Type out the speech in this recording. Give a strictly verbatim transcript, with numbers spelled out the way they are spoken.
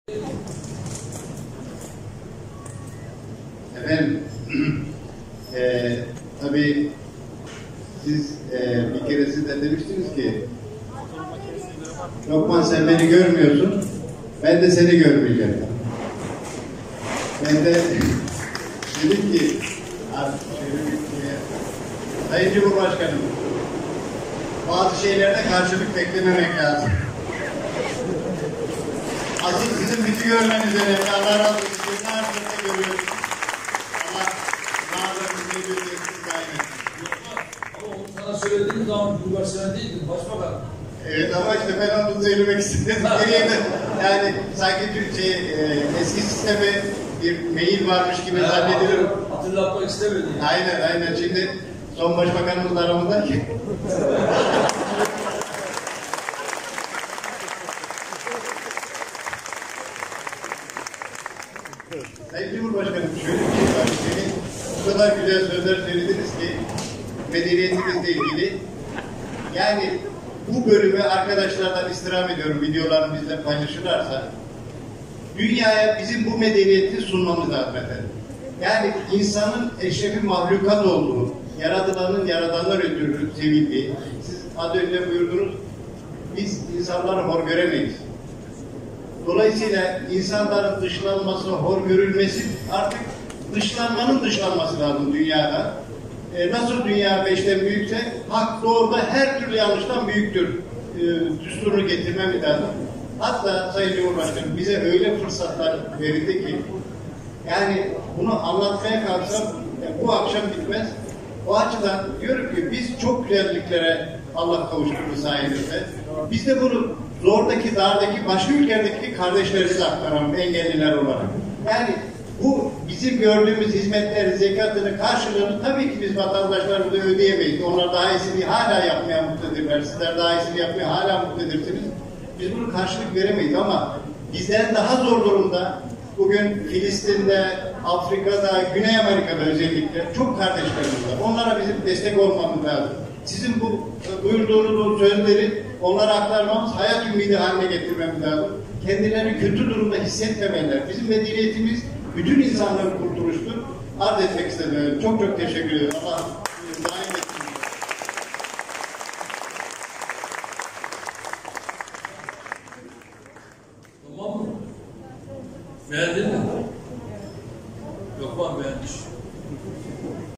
Efendim, e, tabii siz e, bir keresinde demiştiniz ki Lokman sen beni görmüyorsun, ben de seni görmeyeceğim. Ben de dedim ki artık şöyle bir şeye, Sayın Cumhurbaşkanım, bazı şeylerde karşılık beklememek lazım. Asıl sizin bizi görmeniz önemli. Allah razı olsun. Ne artık görüyoruz. Allah razı olsun. Ama onu sana söylediğim zaman Cumhurbaşkanı değildi, Başbakan. Evet ama işte ben onu söylemek istedim. Yani sanki şey, e, eski sisteme bir mail varmış gibi yani zannediyorum. Hatırlatmak istemedi. Yani. Aynen aynen. Şimdi son başbakanımız aramızda ki. Sayın Cumhurbaşkanım şöyle bir şey var. Senin bu kadar güzel sözler söylediniz ki medeniyetimizle ilgili. Yani bu bölümü arkadaşlardan istirham ediyorum, videolarını bizle paylaşırlarsa dünyaya bizim bu medeniyeti sunmamız lazım efendim. Yani insanın eşrefi mahlukat olduğu, yaratılanın yaradanlar ötürü sevildiği, siz az önce buyurdunuz, biz insanları hor göremeyiz. Dolayısıyla insanların dışlanması, hor görülmesi artık dışlanmanın dışlanması lazım dünyada. Ee, nasıl dünya beşten büyükse hak doğruda her türlü yanlıştan büyüktür. Ee, düsturunu getirmemiz lazım. Hatta Sayın Cumhurbaşkanım bize öyle fırsatlar verildi ki yani bunu anlatmaya kalksam yani bu akşam bitmez. O açıdan diyorum ki biz çok güzelliklere Allah kavuşturdu sayenizde. Biz de bunu zordaki, dardaki, başka ülkelerdeki kardeşlerimize aktaralım engelliler olarak. Yani bu bizim gördüğümüz hizmetlerin zekatını, karşılığını tabii ki biz vatandaşlar burada ödeyemeyiz. Onlar daha iyisini hala yapmaya muktedirler. Sizler daha iyisini yapmaya hala muktedirsiniz. Biz bunu karşılık veremeyiz ama bizden daha zor durumda bugün Filistin'de, Afrika'da, Güney Amerika'da özellikle çok kardeşlerimiz var. Onlara bizim destek olmamız lazım. Sizin bu buyurduğunuz bu sözleri onlara aktarmamız, hayat ümidi haline getirmemiz lazım. Kendilerini kötü durumda hissetmemeler. Bizim medeniyetimiz bütün insanların kurtuluştur. Arz etmek istedim. Çok çok teşekkür ederim. Allah